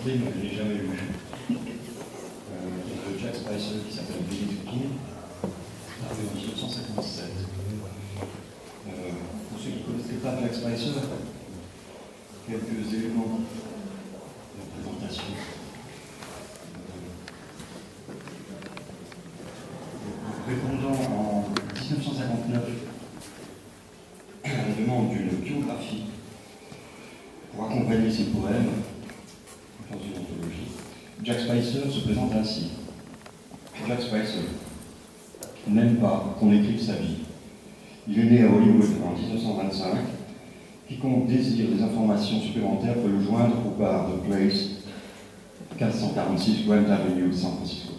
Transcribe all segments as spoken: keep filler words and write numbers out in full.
cité, mais je n'ai jamais lu. Euh, de Jack Spicer qui s'appelle Billy the Kid, arrivé en mille neuf cent cinquante-sept. Euh, pour ceux qui ne connaissaient pas Jack Spicer, quelques éléments de présentation. Euh, répondant en mille neuf cent cinquante-neuf à la demande d'une biographie pour accompagner ses poèmes dans une anthologie, Jack Spicer se présente ainsi. Jack Spicer n'aime pas qu'on écrive sa vie. Il est né à Hollywood en mille neuf cent vingt-cinq. Quiconque désire des informations supplémentaires peut le joindre au bar de Place, quinze cent quarante-six Grant Avenue, San Francisco.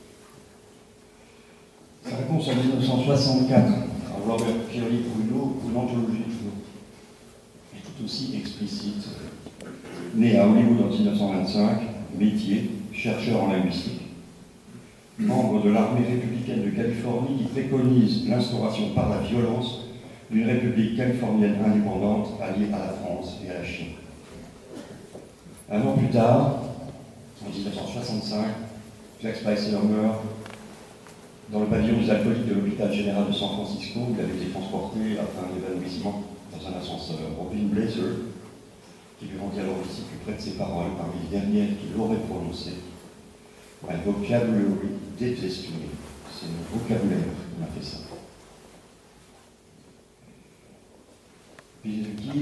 Sa réponse en mille neuf cent soixante-quatre à Robert Pierre Bruno pour l'anthologie est tout aussi explicite. Né à Hollywood en mille neuf cent vingt-cinq, métier, chercheur en linguistique, membre de l'armée républicaine de Californie qui préconise l'instauration par la violence d'une république californienne indépendante alliée à la France et à la Chine. Un an plus tard, en mille neuf cent soixante-cinq, Jack Spicer meurt dans le pavillon des alcooliques de l'hôpital général de San Francisco, où il avait été transporté après un évanouissement dans un ascenseur. Robin Blazer, qui lui rendit alors visite plus près de ses paroles, parmi les dernières qu'il aurait prononcées. My vocabulary detest me. C'est mon vocabulaire qui m'a fait ça. Billy the Kid,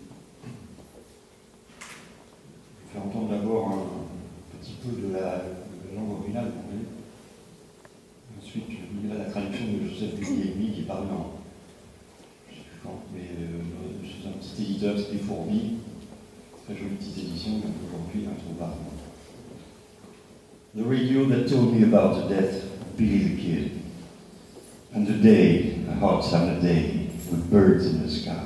je vais faire entendre d'abord un petit peu de la, de la langue originale. Ensuite, je lirai la traduction de Joseph Guglielmi qui parle en, je ne sais plus quand, mais euh, chez un petit éditeur, c'était Fourbi. Très jolie petite édition, donc aujourd'hui introuvable. The radio that told me about the death of Billy the Kid, and the day, a hot summer day, with birds in the sky.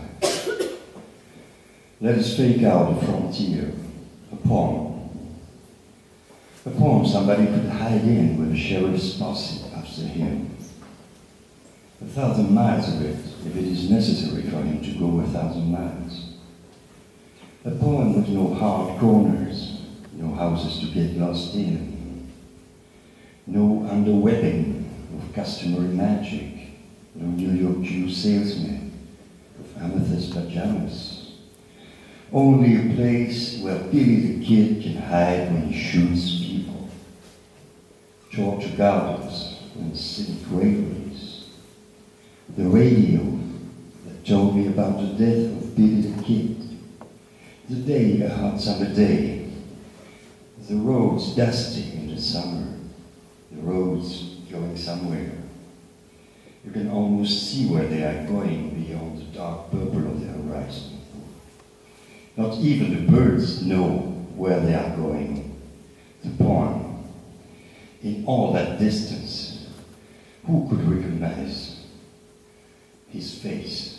Let us fake out a frontier, a poem. A poem somebody could hide in with a sheriff's posse after him. A thousand miles of it, if it is necessary for him to go a thousand miles. A poem with no hard corners, no houses to get lost in, no underwebbing of customary magic, no New York Jew salesman of amethyst pajamas. Only a place where Billy the Kid can hide when he shoots people. Georgia Gardens and city graveries. The radio that told me about the death of Billy the Kid. The day, a hot summer day. The roads dusty in the summer. The roads going somewhere. You can almost see where they are going beyond the dark purple of the horizon. Not even the birds know where they are going. The poem, in all that distance, who could recognize his face?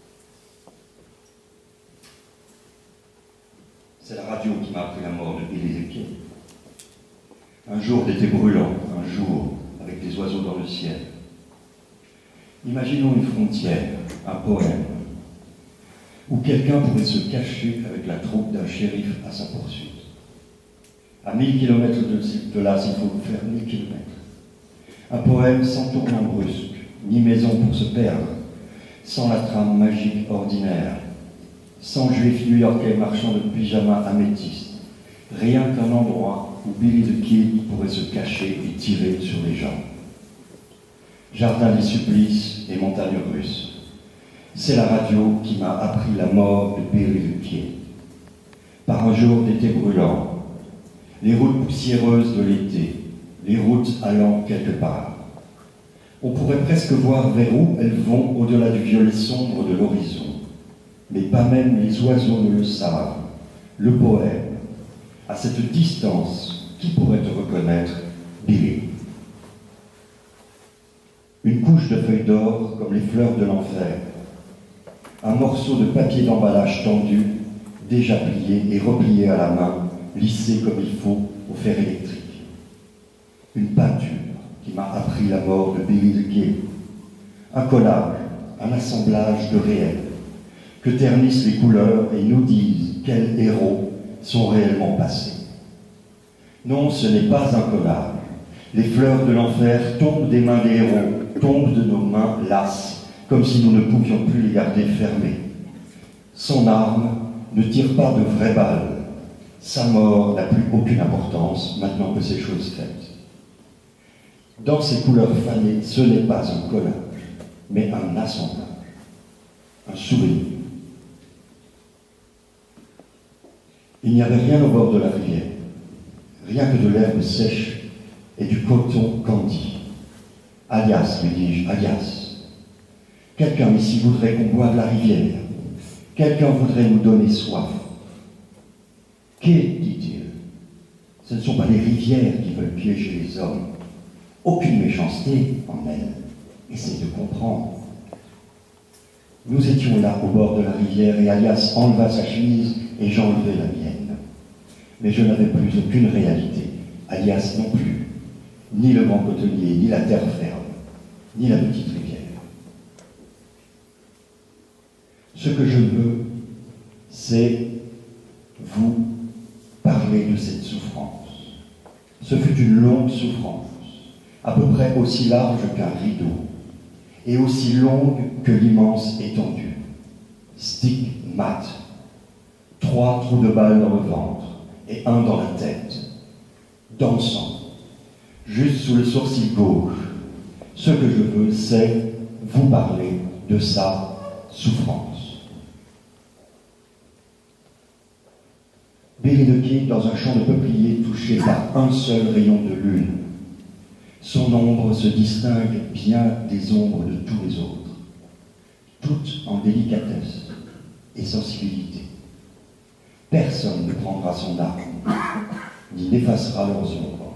C'est la radio qui m'a appris la mort de Billy the Kid. Un jour d'été brûlant, un jour avec des oiseaux dans le ciel. Imaginons une frontière, un poème, où quelqu'un pourrait se cacher avec la troupe d'un shérif à sa poursuite. À mille kilomètres de, de là, il faut faire mille kilomètres. Un poème sans tournant brusque, ni maison pour se perdre, sans la trame magique ordinaire, sans juif new-yorkais marchand de pyjama améthyste, rien qu'un endroit où Billy the Kid pourrait se cacher et tirer sur les gens. Jardin des supplices et montagnes russes. C'est la radio qui m'a appris la mort de Billy the Kid. Par un jour d'été brûlant, les routes poussiéreuses de l'été, les routes allant quelque part. On pourrait presque voir vers où elles vont au-delà du violet sombre de l'horizon. Mais pas même les oiseaux ne le savent. Le poème, à cette distance, qui pourrait te reconnaître, Billy? Une couche de feuilles d'or comme les fleurs de l'enfer. Un morceau de papier d'emballage tendu, déjà plié et replié à la main, lissé comme il faut au fer électrique. Une peinture qui m'a appris la mort de Billy the Kid. Un collage, un assemblage de réels, que ternissent les couleurs et nous disent quels héros sont réellement passés. Non, ce n'est pas un collage. Les fleurs de l'enfer tombent des mains des héros, tombent de nos mains lasses, comme si nous ne pouvions plus les garder fermées. Son arme ne tire pas de vraies balles. Sa mort n'a plus aucune importance maintenant que c'est chose faite. Dans ses couleurs fanées, ce n'est pas un collage, mais un assemblage, un souvenir. Il n'y avait rien au bord de la rivière, rien que de l'herbe sèche et du coton candi. Alias, lui dis-je, alias. Quelqu'un ici voudrait qu'on boive la rivière. Quelqu'un voudrait nous donner soif. Qu'est, dit-il, ce ne sont pas les rivières qui veulent piéger les hommes. Aucune méchanceté en elles. Essayez de comprendre. Nous étions là au bord de la rivière et Alias enleva sa chemise et j'enlevai la mienne. Mais je n'avais plus aucune réalité. Alias non plus. Ni le grand cotonnier, ni la terre ferme, ni la petite rivière. Ce que je veux, c'est vous parler de cette souffrance. Ce fut une longue souffrance, à peu près aussi large qu'un rideau, et aussi longue que l'immense étendue. Stigmate, trois trous de balle dans le ventre et un dans la tête, dansant, juste sous le sourcil gauche. Ce que je veux, c'est vous parler de sa souffrance. Billy the Kid dans un champ de peupliers touché par un seul rayon de lune. Son ombre se distingue bien des ombres de tous les autres, toutes en délicatesse et sensibilité. Personne ne prendra son arme, ni n'effacera leurs ombres.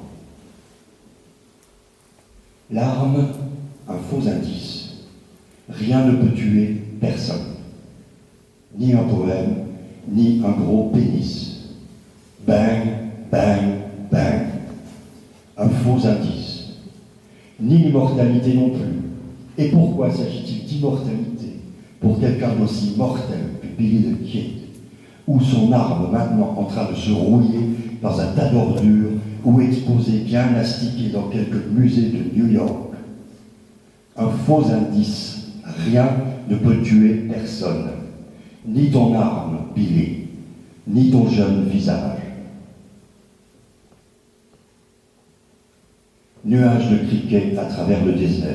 L'arme, un faux indice. Rien ne peut tuer personne. Ni un poème, ni un gros pénis. Bang, bang, bang. Un faux indice. Ni l'immortalité non plus. Et pourquoi s'agit-il d'immortalité pour quelqu'un d'aussi mortel que Billy the Kid, ou son arme maintenant en train de se rouiller dans un tas d'ordures ou exposé bien astiqué dans quelque musée de New York? Un faux indice. Rien ne peut tuer personne. Ni ton arme, Billy, ni ton jeune visage. Nuages de criquets à travers le désert.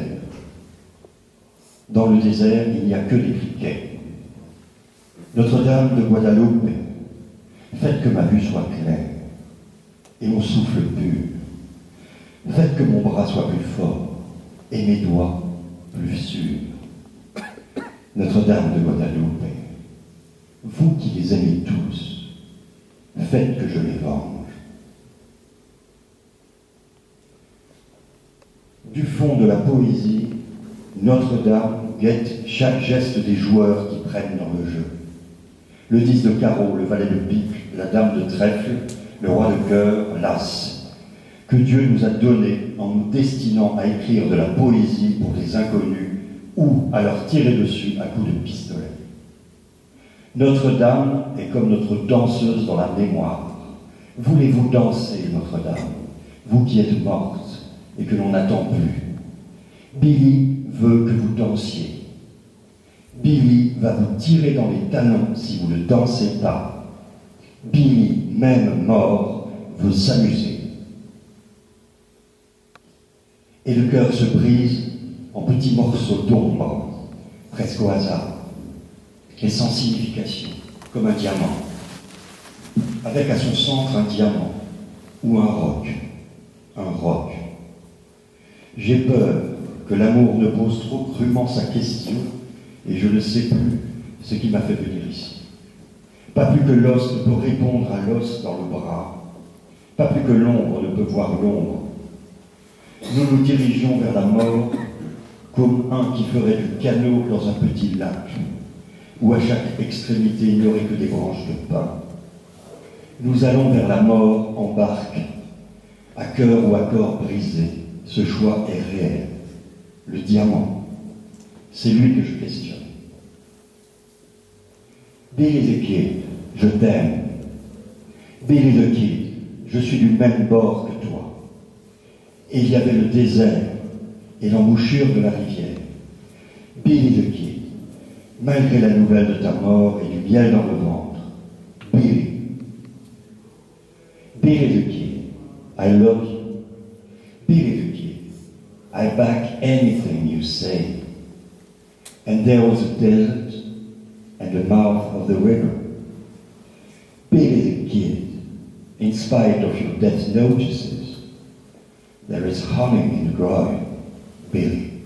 Dans le désert, il n'y a que des criquets. Notre-Dame de Guadeloupe, faites que ma vue soit claire et mon souffle pur. Faites que mon bras soit plus fort et mes doigts plus sûrs. Notre-Dame de Guadeloupe, vous qui les aimez tous, faites que je les venge. Du fond de la poésie, Notre-Dame guette chaque geste des joueurs qui prennent dans le jeu. Le dix de carreau, le valet de pique, la dame de trèfle, le roi de cœur, l'as, que Dieu nous a donné en nous destinant à écrire de la poésie pour les inconnus ou à leur tirer dessus à coups de pistolet. Notre-Dame est comme notre danseuse dans la mémoire. Voulez-vous danser, Notre-Dame, vous qui êtes morte et que l'on n'attend plus? Billy veut que vous dansiez. Billy va vous tirer dans les talons si vous ne dansez pas. Billy, même mort, veut s'amuser. Et le cœur se brise en petits morceaux d'ombre, presque au hasard, et sans signification, comme un diamant, avec à son centre un diamant, ou un roc, un roc. J'ai peur que l'amour ne pose trop crûment sa question, et je ne sais plus ce qui m'a fait venir ici. Pas plus que l'os ne peut répondre à l'os dans le bras, pas plus que l'ombre ne peut voir l'ombre. Nous nous dirigeons vers la mort comme un qui ferait du canot dans un petit lac, où à chaque extrémité il n'y aurait que des branches de pin. Nous allons vers la mort en barque, à cœur ou à corps brisé. Ce choix est réel. Le diamant, c'est lui que je questionne. Billy the Kid, je t'aime. Billy the Kid, je suis du même bord que toi. Et il y avait le désert et l'embouchure de la rivière. Billy the Kid, malgré la nouvelle de ta mort et du miel dans le ventre. Billy. Billy the Kid, I love you. Billy the Kid, I back anything you say. And there was a desert and the mouth of the river. Billy the Kid, in spite of your death notices, there is honey in the growing, Billy.